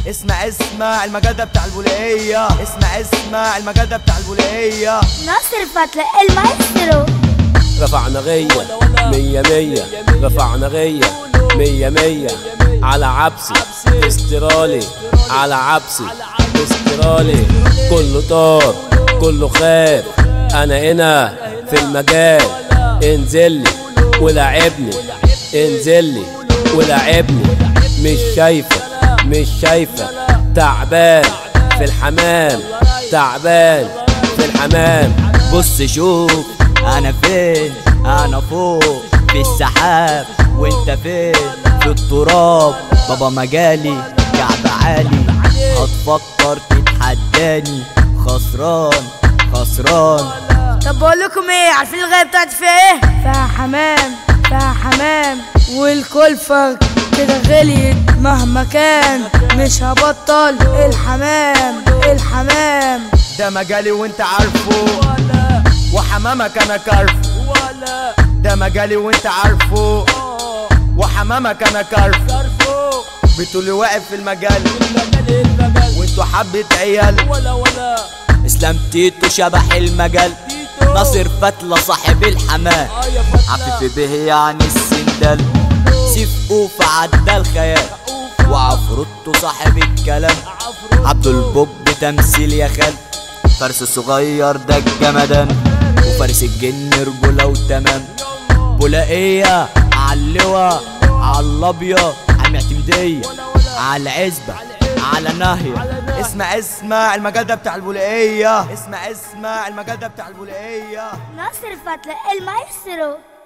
اسمع المجال ده بتاع البولية. اسمع المجال ده بتاع البولية. ناصر فتلة المايسترو. رفعنا غية مية مية، رفعنا غية مية مية على عبسي استرالي، على عبسي استرالي. كله طار كله خاف، انا هنا في المجال. انزلي ولعبني، انزلي ولعبني. مش شايفة تعبان في الحمام، تعبان في الحمام. بص شوف انا فين، انا فوق في السحاب وانت فين في التراب. بابا مجالي كعب عالي، هتفكر تتحداني؟ خسران. طب بقول لكم ايه، عارفين الغايه بتاعتي فيها ايه؟ فيها حمام والكلفة كده غليت مهما كان، مش هبطل الحمام. ده مجالي وانت عارفه، وحمامك انا كارفه. ده مجالي وانت عارفه، وحمامك انا كارفه. بتقولي واقف في المجال وانتوا حبة عيال. اسلام تيتو شبح المجال، ناصر فتلة صاحب الحمام، عفيف به يعني السندال، سيف اوف عدى الخيال، وعفروتو صاحب الكلام، عبد البوب تمثيل يا خال، فارس الصغير ده الجمدان، وفارس الجن رجولة وتمام. بولائية عاللواء عالابيض عالمعتمدية عالعزبة على ناهية. اسمع المجال ده بتاع البولية. اسمع المجال ده بتاع البولية. ناصر فتلة المايسترو.